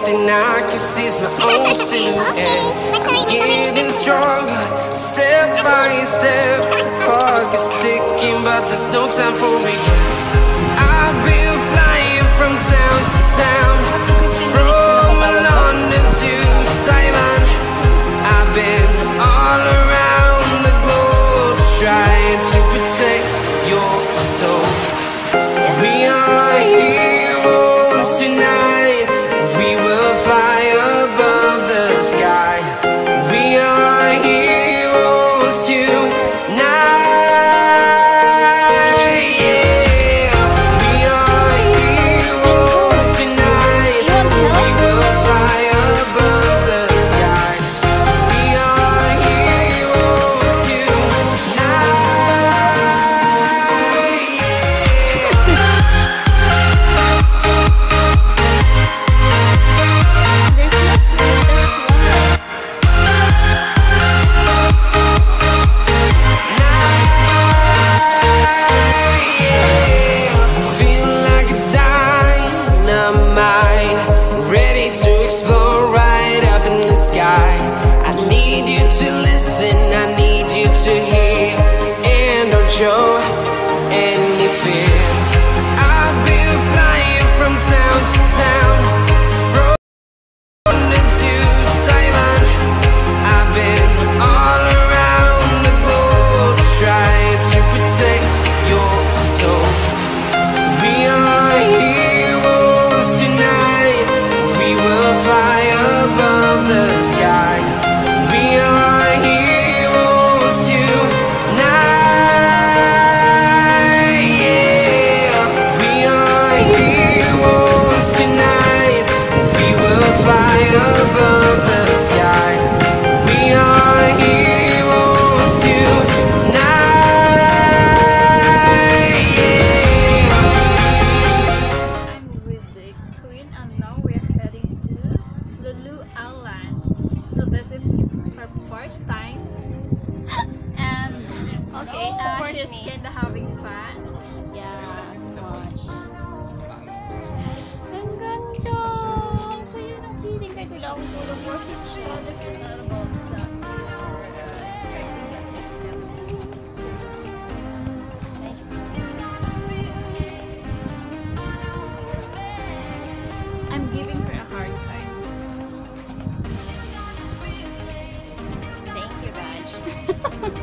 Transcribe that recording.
thing I can see is my own silhouette. I'm getting stronger, step by step. The clock is ticking, but there's no time for regrets. I've been flying from town to town, from London to Taiwan. I've been all around the globe, trying to protect your soul. We are heroes tonight. We will fly above the sky. We are heroes tonight. I need you to listen, I need you to hear, and don't show any fear. I've been flying from town to town, from London to Taiwan. I've been all around the globe, trying to protect your soul. We are heroes tonight. We will fly above the sky. We are heroes tonight. Yeah, we are heroes tonight. We will fly above the sky. We are heroes tonight. Yeah. I'm with the Queen, and now we're heading to Lulu Island. So this is her first time, and okay, she's kinda having fun. Yeah, so much. Ang ganda! So yun ang feeling kahit wala akong tulog working siya. This was not about that. We were expecting that this happening. So nice. I'm giving her a hard time. Thank you, Raj.